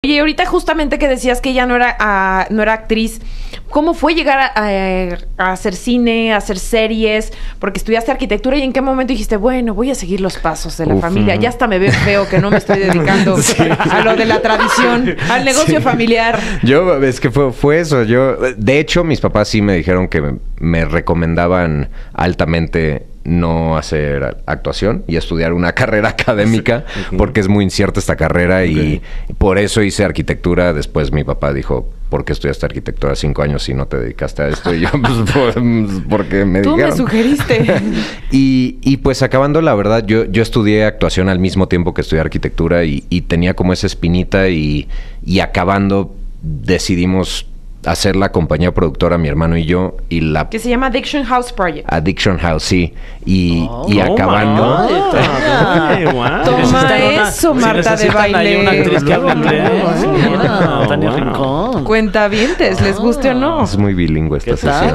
Oye, ahorita justamente que decías que ella no era actriz, ¿cómo fue llegar a hacer cine, a hacer series? Porque estudiaste arquitectura y ¿en qué momento dijiste, bueno, voy a seguir los pasos de la familia? Ya hasta me veo feo que no me estoy dedicando a lo de la tradición, al negocio familiar. Es que fue eso. De hecho, mis papás sí me dijeron que me recomendaban altamente no hacer actuación y estudiar una carrera académica porque es muy incierta esta carrera y por eso hice arquitectura. Después mi papá dijo, ¿por qué estudiaste arquitectura 5 años si no te dedicaste a esto? Y yo, pues, porque me dijeron. Tú me sugeriste. Y pues acabando, la verdad, yo estudié actuación al mismo tiempo que estudié arquitectura y tenía como esa espinita y acabando decidimos hacer la compañía productora, mi hermano y yo, que se llama Addiction House Project. Addiction House, sí. Y acabando... Toma eso, Marta de Baile. Una actriz que habla inglés. Tania Rincón. Cuentavientes, les guste o no. Es muy bilingüe esta sesión.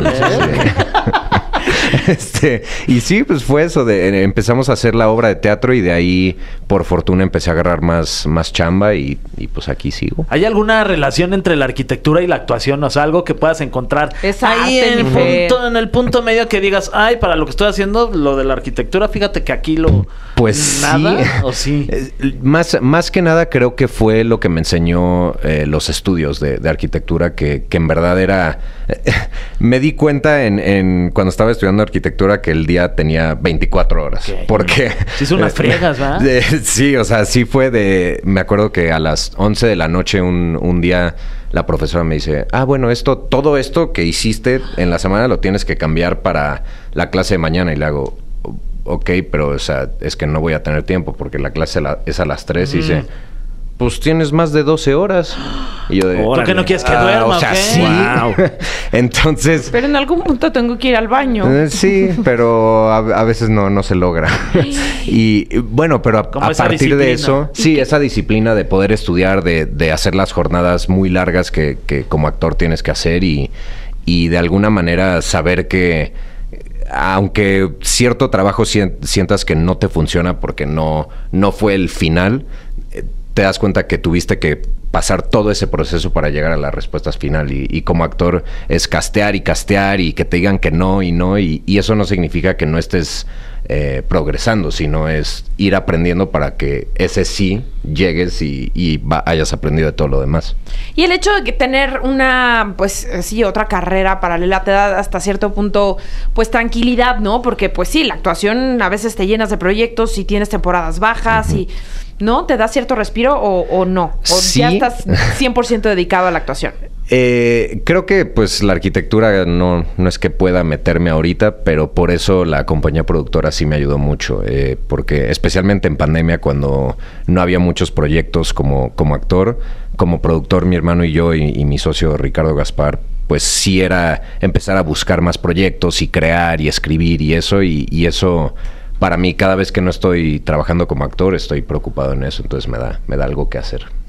Y sí, pues fue eso. Empezamos a hacer la obra de teatro y de ahí, por fortuna, empecé a agarrar más chamba y pues aquí sigo. ¿Hay alguna relación entre la arquitectura y la actuación? O sea, algo que puedas encontrar ahí en el punto medio que digas, ay, para lo que estoy haciendo, lo de la arquitectura, fíjate que aquí lo... Pues ¿nada? Sí. ¿O sí? Más que nada creo que fue lo que me enseñó los estudios de arquitectura, que en verdad era... me di cuenta cuando estaba estudiando arquitectura que el día tenía 24 horas. Okay. Porque... Sí, son unas friegas, ¿verdad? Sí, o sea, sí fue me acuerdo que a las 11 de la noche un día la profesora me dice, bueno, todo esto que hiciste en la semana lo tienes que cambiar para la clase de mañana. Y le hago... Ok, pero o sea, es que no voy a tener tiempo porque la clase es a las 3 y dice, pues tienes más de 12 horas. Y yo ¿por qué no quieres que duerma? O sea, sí. Wow. Entonces... Pero en algún punto tengo que ir al baño. Sí, pero a veces no se logra. Y bueno, pero a partir de eso, sí, esa disciplina de poder estudiar, de hacer las jornadas muy largas que como actor tienes que hacer y de alguna manera saber que aunque cierto trabajo sientas que no te funciona porque no fue el final, te das cuenta que tuviste que pasar todo ese proceso para llegar a las respuestas final y como actor es castear y que te digan que no y eso no significa que no estés progresando, sino es ir aprendiendo para que ese sí llegues y hayas aprendido de todo lo demás. Y el hecho de tener otra carrera paralela te da hasta cierto punto, pues, tranquilidad, ¿no? Porque, pues sí, la actuación a veces te llenas de proyectos y tienes temporadas bajas y... ¿No? ¿Te da cierto respiro o no? ¿O sí, ya estás 100% dedicado a la actuación? Creo que pues la arquitectura no es que pueda meterme ahorita, pero por eso la compañía productora sí me ayudó mucho. Porque especialmente en pandemia, cuando no había muchos proyectos como actor, como productor, mi hermano y yo y mi socio Ricardo Gaspar, pues sí era empezar a buscar más proyectos y crear y escribir y eso. Y eso... Para mí, cada vez que no estoy trabajando como actor, estoy preocupado en eso. Entonces me da algo que hacer.